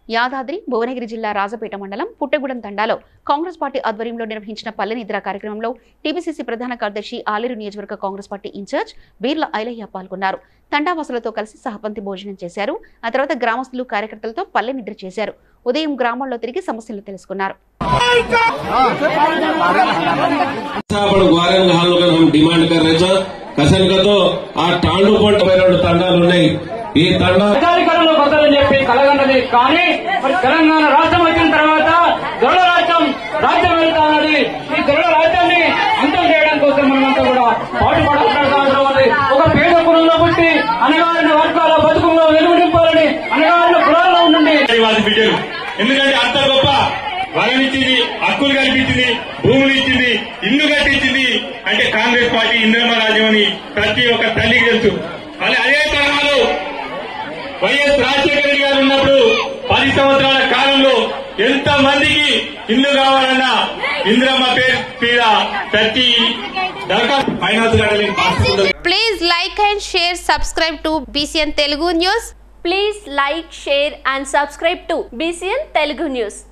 యాదాద్రి భువనగిరి జిల్లా రాజపేట మండలం పుట్టగూడెం తండాలో కాంగ్రెస్ పార్టీ ఆధ్వర్యంలో నిర్వహించిన పల్లె నిద్ర కార్యక్రమంలో టీపీసీసీ ప్రధాన కార్యదర్శి ఆలేరు నియోజకవర్గ కాంగ్రెస్ పార్టీ ఇన్ఛార్జ్ బీర్ల ఐలయ్య పాల్గొన్నారు. తండావాసులతో కలిసి సహపంతి భోజనం చేశారు. ఆ తర్వాత గ్రామస్తులు కార్యకర్తలతో పల్లె నిద్ర చేశారు. ఉదయం గ్రామాల్లో తిరిగి సమస్యలు తెలుసుకున్నారు. ఈ తండాధికారులు కొత్తని చెప్పి కలగన్నది. కానీ మరి తెలంగాణ రాష్ట్రం వచ్చిన తర్వాత దొరల రాజ్యం వెళ్తానని ఈ దొరల రాజ్యాన్ని అంతం చేయడం కోసం మనమంతా కూడా పాటుపడాల్సిన అవసరం ఉంది. ఒక పేద కులంలో పుట్టి అనగారిన వర్గాల బతుకుల్లో వెలుగు నింపాలని అనగారిన కులాల్లో ఉండండి బిడ్డలు. ఎందుకంటే అంత గొప్ప వరమిచ్చింది, హక్కులు కల్పించింది, భూములు ఇచ్చింది, ఇల్లు కట్టించింది అంటే కాంగ్రెస్ పార్టీ ఇందిరమ్మ రాజ్యం అని ప్రతి ఒక్క తల్లికి తెలుసు. అదే తరహాలో వైఎస్ రాజశేఖర రెడ్డి గారు ఉన్నప్పుడు 10 సంవత్సరాల కాలంలో ఎంత మందికి ఇల్లు కావాలన్నా ఇందిరమ్మ పేరు మీద ప్రతి దరఖాస్తు finance. Please like and share, subscribe to Bcn Telugu News. Please like, share and subscribe to Bcn Telugu News.